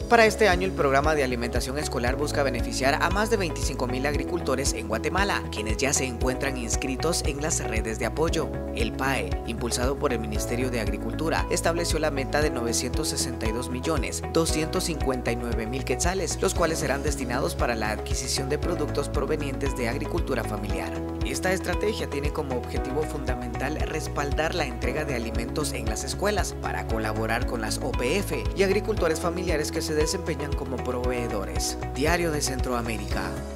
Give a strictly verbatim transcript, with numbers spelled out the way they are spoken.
Para este año, el programa de alimentación escolar busca beneficiar a más de veinticinco mil agricultores en Guatemala, quienes ya se encuentran inscritos en las redes de apoyo. El P A E, impulsado por el Ministerio de Agricultura, estableció la meta de novecientos sesenta y dos millones doscientos cincuenta y nueve mil quetzales, los cuales serán destinados para la adquisición de productos provenientes de agricultura familiar. Esta estrategia tiene como objetivo fundamental respaldar la entrega de alimentos en las escuelas para colaborar con las O P F y agricultores familiares que se desempeñan como proveedores. Diario de Centroamérica.